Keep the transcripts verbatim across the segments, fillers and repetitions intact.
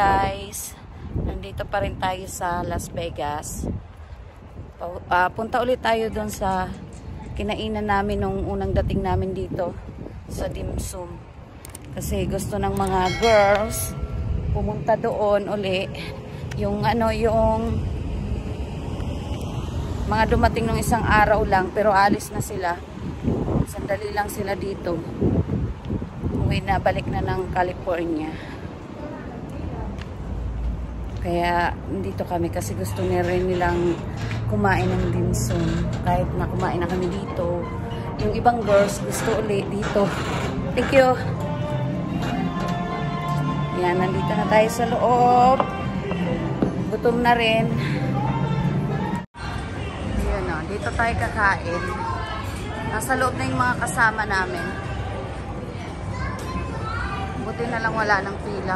guys, nandito pa rin tayo sa Las Vegas. Uh, punta ulit tayo doon sa kinainan namin nung unang dating namin dito sa Dim Sum. Kasi gusto ng mga girls pumunta doon uli. Yung ano, yung mga dumating ng isang araw lang pero alis na sila. Sandali lang sila dito. Uwi na, balik na ng California. Kaya dito kami kasi gusto niya rin nilang kumain ng dim sum. Kahit na kumain na kami dito. Yung ibang girls gusto ulit dito. Thank you. Yan, nandito na tayo sa loob. Gutom na rin. Ayan o, dito tayo kakain. Nasa loob na yung mga kasama namin. Buti na lang wala ng pila.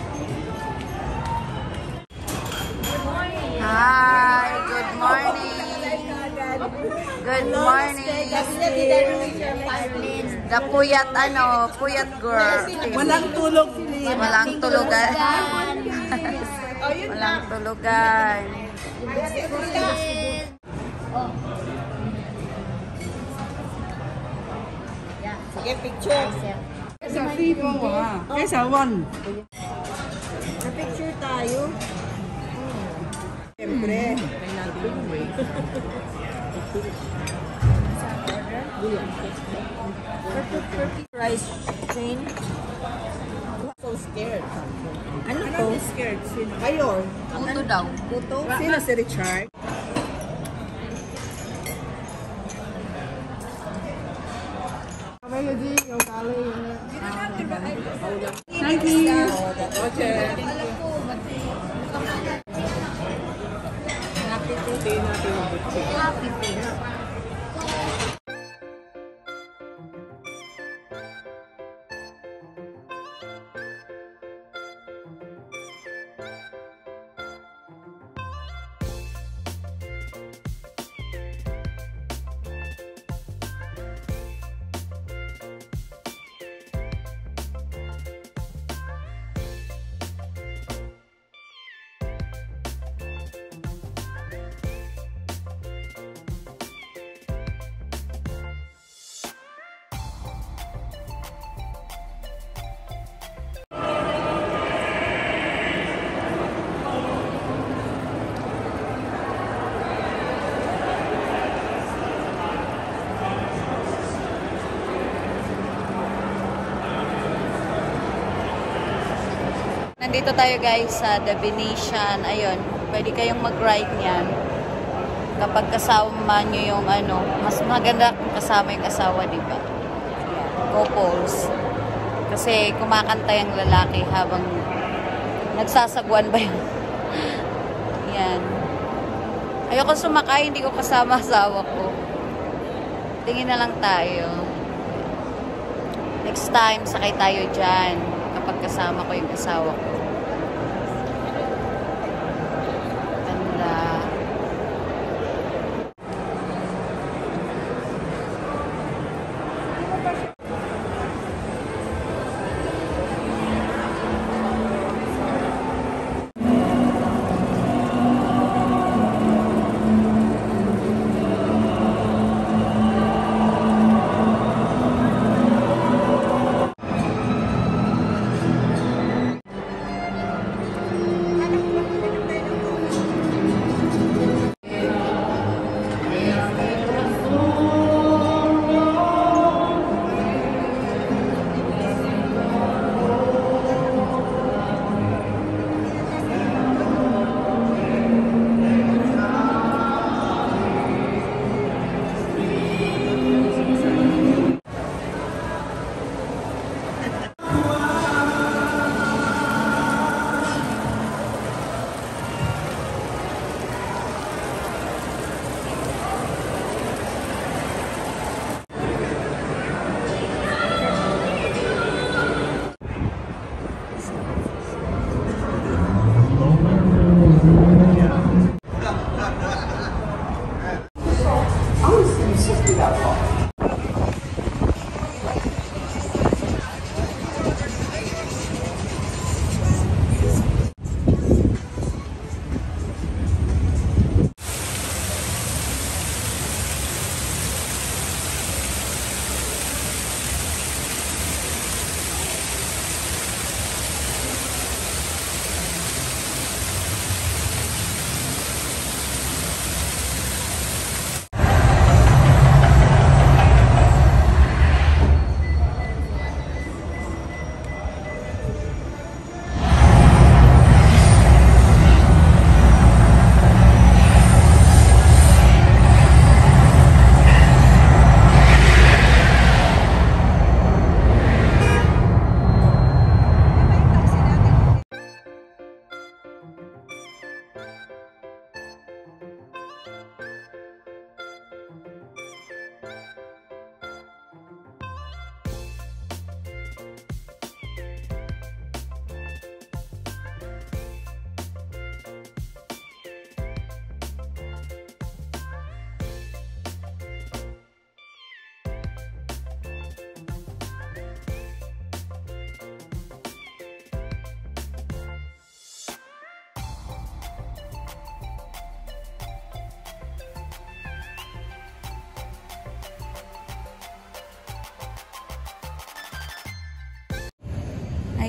Hi, good morning. Good morning. The puyat ano, puyat girl. Walang tulog. Walang tulugan. Walang tulugan. Sige, picture. Sa vivo ah. Kaysa one. Sa picture tayo. Siyempre. Rice chain. So scared. Ano to? Scared. Sino? Kayo. Puto daw. Puto? Sino si Richard? Thank you. Okay. Happy face. Nandito tayo guys sa The Venetian. Ayun, pwede kayong mag-ride niyan. Kapag kasama nyo yung ano, mas maganda kung kasama yung asawa, diba? Couples. Kasi kumakanta yung lalaki habang nagsasagwan ba yun? Yan. Ayoko sumakay, hindi ko kasama asawa ko. Tingin na lang tayo. Next time, sakay tayo dyan. Kapag kasama ko yung asawa ko. Ganda.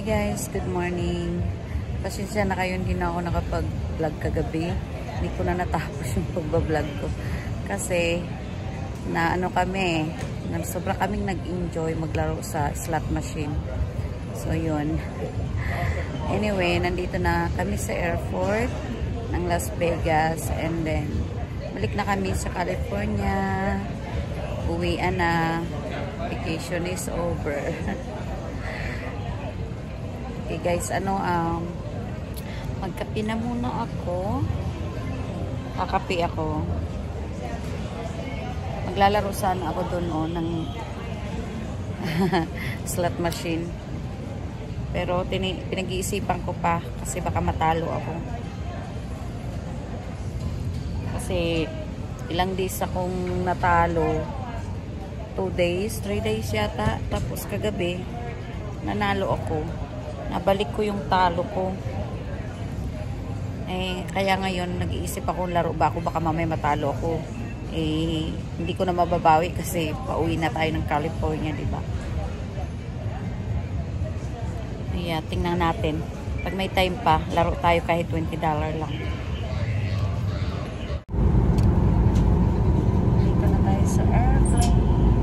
Hi guys, good morning. Pasensya na kayo, hindi na ako nakapag-vlog kagabi. Hindi ko na natapos yung pagbablog ko. Kasi, na ano kami, na sobra kaming nag-enjoy maglaro sa slot machine. So, yun. Anyway, nandito na kami sa airport ng Las Vegas. And then, balik na kami sa California. Uwian na. Vacation is over. Okay guys, ano, um, magkape na muna ako. Kakape ako. Maglalaro sana ako doon oh, ng slot machine. Pero pinag-iisipan ko pa kasi baka matalo ako. Kasi ilang days akong natalo. Two days, three days yata. Tapos kagabi, nanalo ako. Nabalik ko yung talo ko. Eh, kaya ngayon, nag-iisip ako laro ba ako, baka mamaya matalo ako. Eh, hindi ko na mababawi kasi pauwi na tayo ng California, di ba? Kaya, tingnan natin. Pag may time pa, laro tayo kahit twenty dollars lang. Dito na tayo sa airplane.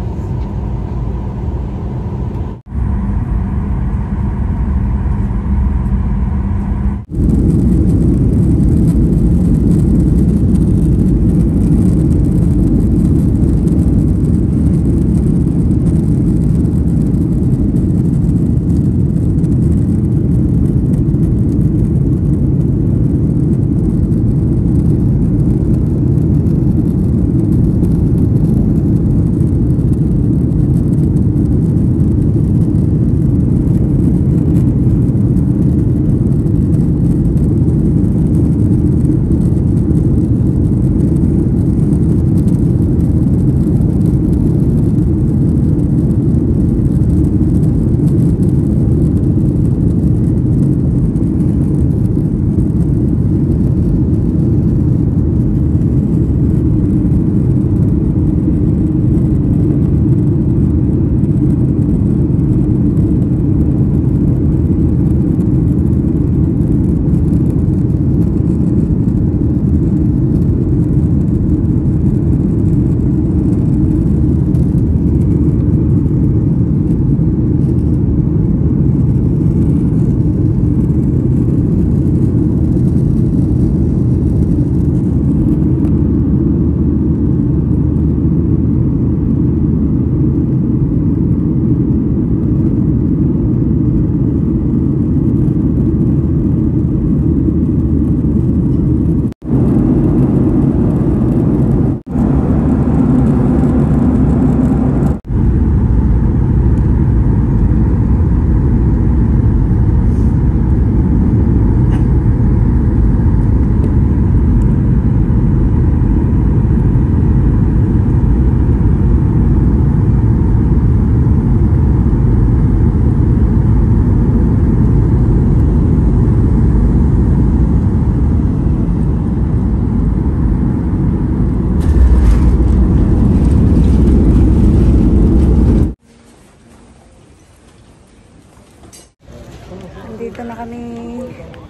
Dito na kami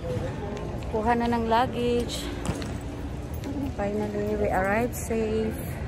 kuha na ng luggage. Finally, we arrived safe.